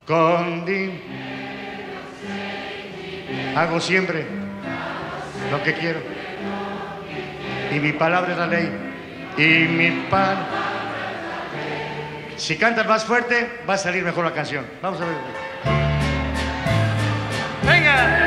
Con hago siempre lo que quiero. Y mi palabra es la ley. Y mi pan. Si cantas más fuerte, va a salir mejor la canción. Vamos a ver. ¡Venga!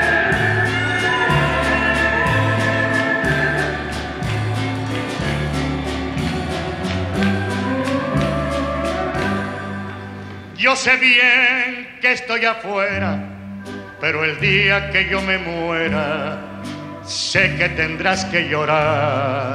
Yo sé bien que estoy afuera, pero el día que yo me muera, sé que tendrás que llorar.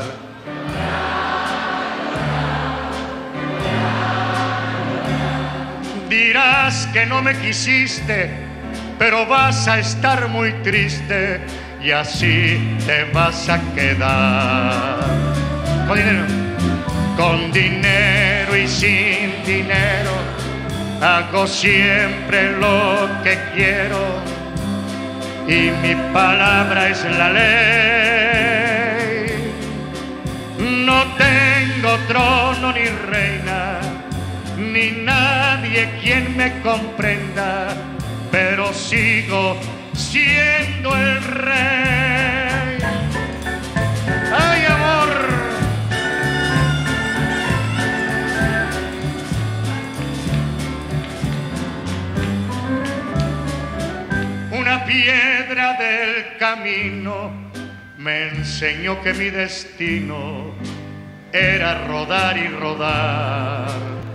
Dirás que no me quisiste, pero vas a estar muy triste y así te vas a quedar. Con dinero. Con dinero y sin dinero, hago siempre lo que quiero y mi palabra es la ley. No tengo trono ni reina, ni nadie quien me comprenda, pero sigo siendo el rey. ¡Ay, amor! Una piedra del camino me enseñó que mi destino era rodar y rodar.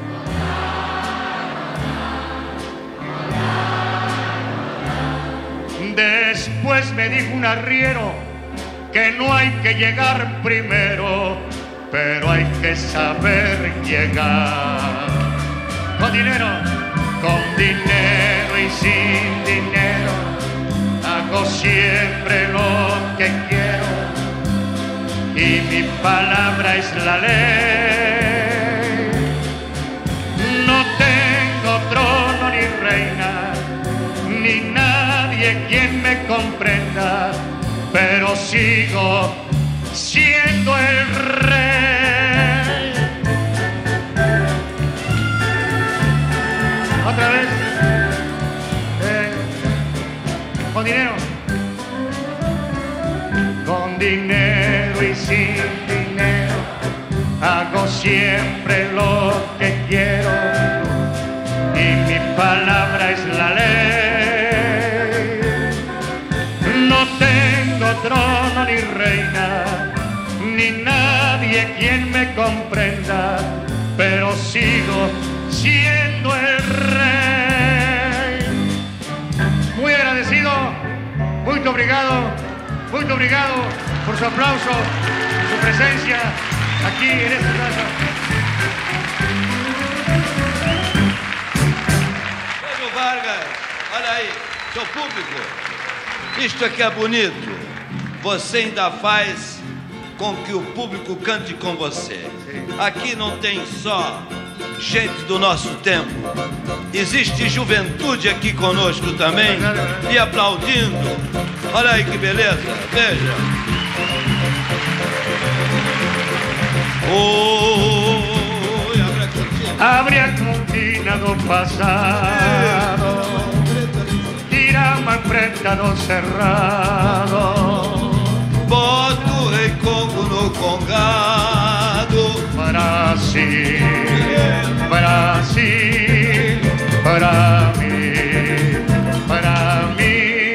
Después me dijo un arriero que no hay que llegar primero, pero hay que saber llegar. Con dinero y sin dinero, hago siempre lo que quiero y mi palabra es la ley. No tengo trono ni reina, ni nadie quien me comprenda, pero sigo siendo el rey. Otra vez. Con dinero. Con dinero y sin dinero, hago siempre lo que quiero y mi palabra es la ley. No tengo trono ni reina, ni nadie quien me comprenda, pero sigo siendo el rey. Muy agradecido, muy obrigado por su aplauso, su presencia aquí en esta casa. Pedro Vargas, olha aí, seu público, isto aqui é bonito. Você ainda faz com que o público cante com você. Aqui não tem só gente do nosso tempo, existe juventude aqui conosco também e aplaudindo. Olha aí que beleza, veja. Abre a cortina do passado, tira uma preta do cerrado, bota o rei Congo no congado. Brasil, Brasil, para mim, para mim.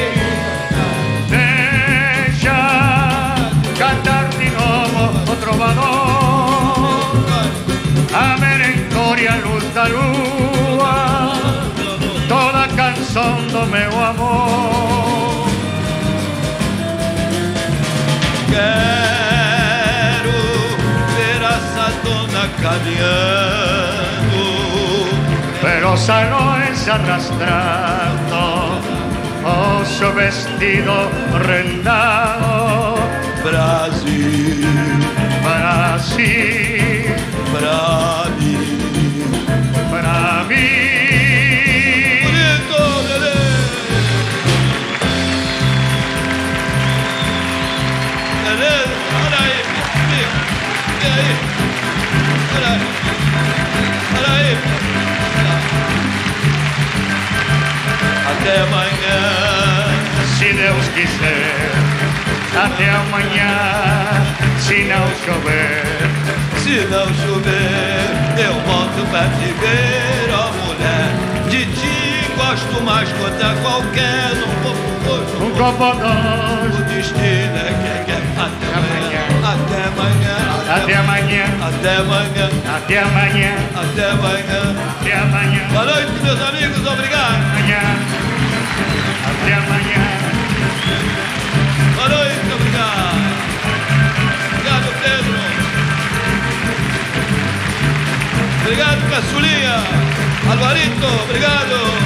Deixa cantar de novo o trovador, a merencoria, luz da lua, toda a canção do meu amor. Quero ver essa dona caminhando, pero salones arrastrando o su vestido rendado. Brasil, Brasil, pra mim, para mí. bonito, beleza, olha aí, e aí, olha aí, olha aí. Até amanhã. Se Deus quiser. Até amanhã, se não chover. Se não chover, eu volto pra te ver, ó mulher. De ti gosto mais contra qualquer Um copo o destino é que é. Até amanhã. Até amanhã. Até amanhã. Até amanhã. Até amanhã. Até amanhã. Até amanhã. Boa noite, meus amigos. Obrigado. Amanhã. Até amanhã. Boa noite, obrigado. Obrigado, Pedro. Obrigado, Caçulinha. Alvarito, obrigado.